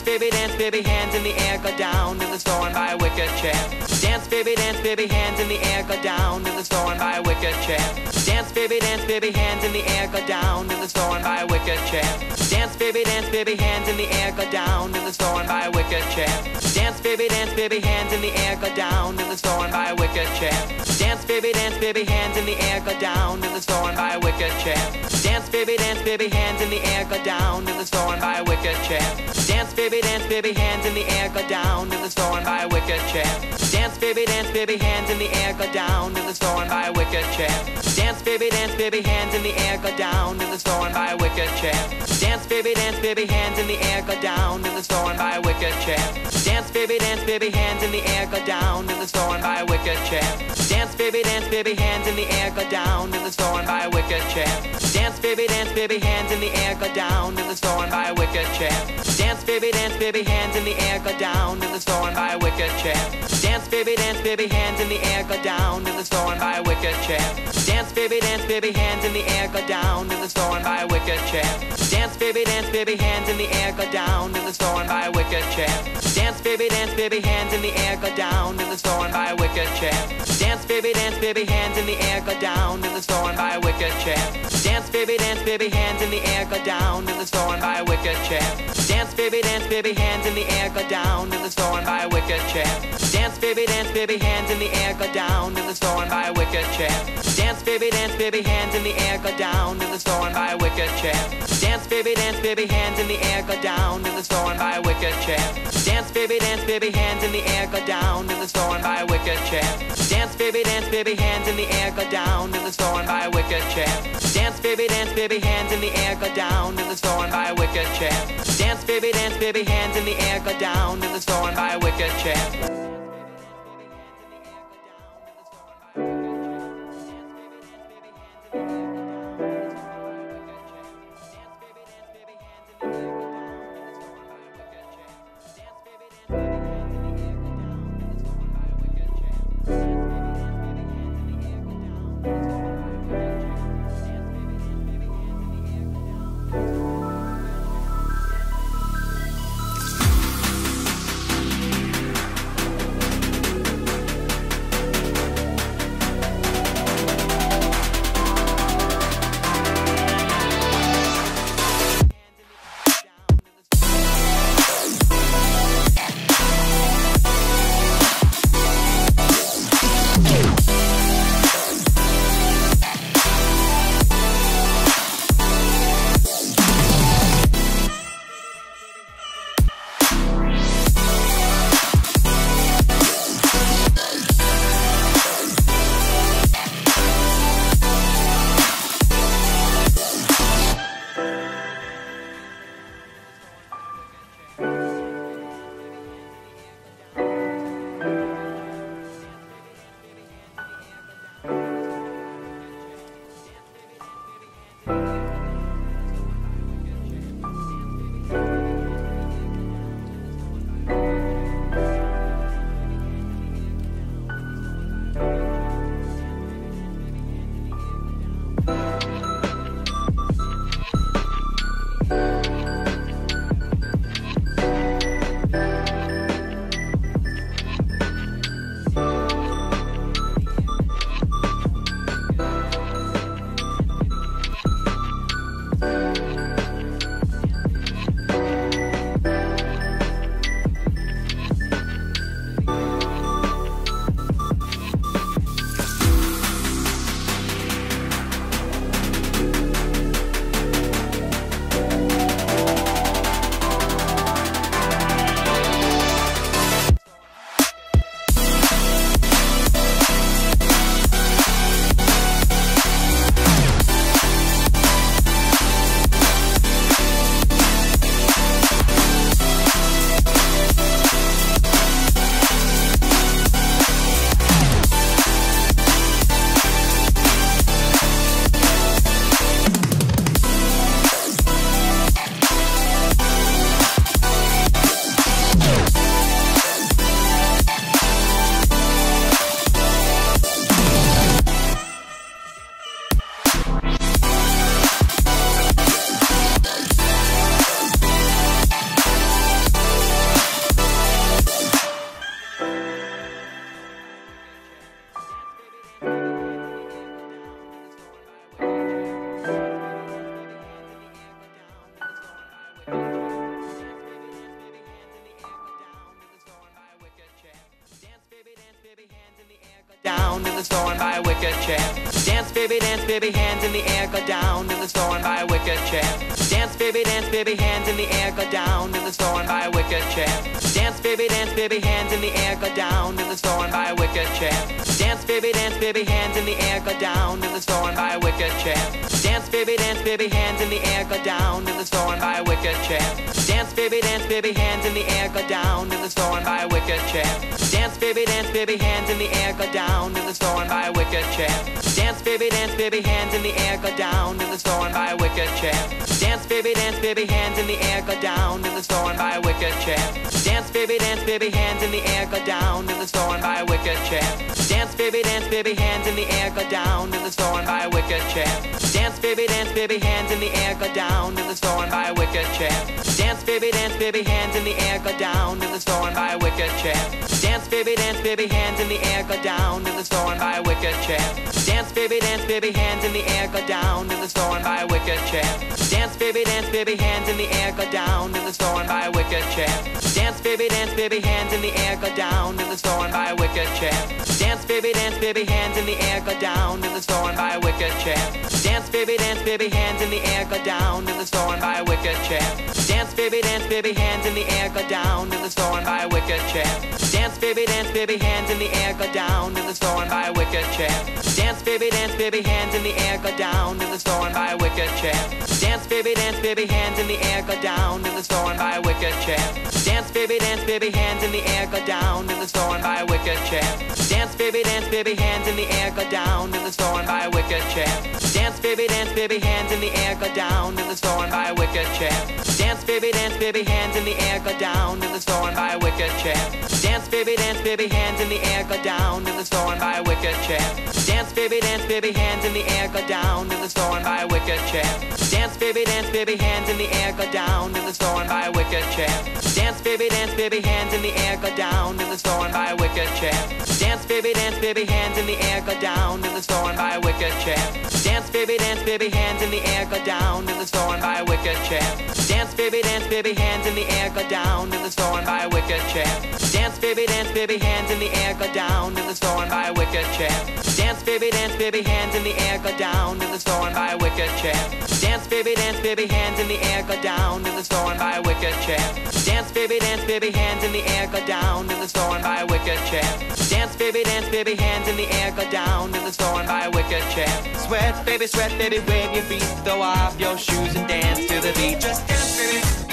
dance, baby, hands in the air, go down to the store and buy a wicker chair. Dance, baby, hands in the air, go down to the store and buy a wicker chair. Dance, baby, hands in the air, go down to the store and buy a wicker chair. Dance, baby, hands in the air, go down to the store and buy a wicker chair. Dance, baby, hands in the air, go down to the store and buy a wicker chair. Dance, baby, hands in the air, go down to the store and buy a wicker chair. Dance, baby, hands in the air, go down to the store and buy a wicker chair. Dance, baby, hands in the air, go down to the store and buy a wicker chair. Dance, baby, hands in the air, go down to the store and buy a wicker chair. Dance, baby, hands in the air, go down to the store and buy a wicker chair. Dance, baby, hands in the air, go down to the store and buy a wicker chair. Dance, baby, hands in the air, go down to the store and buy a wicker chair. Dance, baby, hands in the air, go down to the store and buy a wicker chair. Dance, baby, hands in the air, go down to the store and buy a wicker chair. Dance, baby, hands in the air, go down to the store and buy a wicker chair. Dance, baby, hands in the air, go down to the store and buy a wicker chair. Dance, baby, hands in the air, go down to the store and buy a wicker chair. Dance, baby, hands in the air, go down to the store and buy a wicker chair. Dance, baby, hands in the air, go down to the store and buy a wicker chair. Dance, baby, hands in the air, go down to the store and buy a wicker chair. Dance, baby, hands in the air, go down to the store and buy a wicker chair. Dance, baby, hands in the air, go down to the store and buy a wicker chair. Dance, baby, hands in the air, go down to the store and buy a wicker chair. Dance, baby, hands in the air, go down to the store and buy a wicker chair. Dance, baby, hands in the air, go down to the store and buy a wicker chair. Dance, baby, hands in the air, go down to the store and buy a wicker chair. Dance, baby, hands in the air, go down to the store and buy a wicker chair. Dance, baby, hands in the air, go down to the store and buy a wicker chair. Dance, baby, hands in the air, go down to the store and buy a wicker chair. down to the store and buy a wicker chair. Dance baby, hands in the air, go down to the store and buy a wicker chair. Dance baby, hands in the air, go down to the store and buy a wicker chair. Dance baby, hands in the air, go down to the store and buy a wicker chair. Dance baby, hands in the air, go down to the store and buy a wicker chair. Dance baby, hands in the air, go down to the store and buy a wicker chair. Dance baby, hands in the air, go down to the store and buy a wicker chair. Dance baby, hands in the air, go down to the store and buy a wicker chair. Dance baby, hands in the air, go down to the store and buy a wicker chair. Dance baby, hands in the air, go down to the store and buy a wicker chair. Dance baby, hands in the air, go down to the store and buy a wicker chair. Dance baby, hands in the air, go down to the store and buy a wicker chair. Dance baby, hands in the air, go down to the store and buy a wicker chair. Dance baby, hands in the air, go down to the store and buy a wicker chair. Dance baby, hands in the air, go down to the store and buy a wicker chair. Dance baby, hands in the air, go down to the store and buy a wicker chair. Dance baby, hands in the air, go down to the store and buy a wicker chair. Dance baby, hands in the air, go down to the store and buy a wicker chair. Dance baby, hands in the air, go down to the store and buy a wicker chair. Dance baby, hands in the air, go down to the store and buy a wicker chair. Dance baby, hands in the air, go down to the store and buy a wicker chair. Dance baby, hands in the air, go down to the store and buy a wicker chair. Dance baby, hands in the air, go down to the store and buy a wicker chair. Dance baby, hands in the air, go down to the store and buy a wicker chair. Dance baby, hands in the air, go down to the store and buy a wicker chair. Dance baby, hands in the air, go down to the store and buy a wicker chair. Dance baby, hands in the air, go down to the store and buy a wicker chair. Dance baby, hands in the air, go down to the store and buy a wicker chair. Dance baby, hands in the air, go down to the store and buy a wicker chair. Dance baby, hands in the air, go down to the store and buy a wicker chair. Dance baby, hands in the air, go down to the store and buy a wicker chair. Dance baby, hands in the air, go down to the store and buy a wicker chair. Dance baby, hands in the air, go down to the store and buy a wicker chair. Dance baby, hands in the air, go down to the store and buy a wicker chair. Dance baby, hands in the air, go down to the store and buy a wicker chair. Dance baby, hands in the air, go down to the store and buy a wicker chair. Dance baby, hands in the air, go down to the store and buy a wicker chair. Dance baby, hands in the air, go down to the store and buy a wicker chair. Dance baby, hands in the air, go down to the store and buy a wicker chair. Dance baby, hands in the air, go down to the store and buy a wicker chair. Sweat baby, wave your feet, throw off your shoes and dance to the beat. Just dance baby.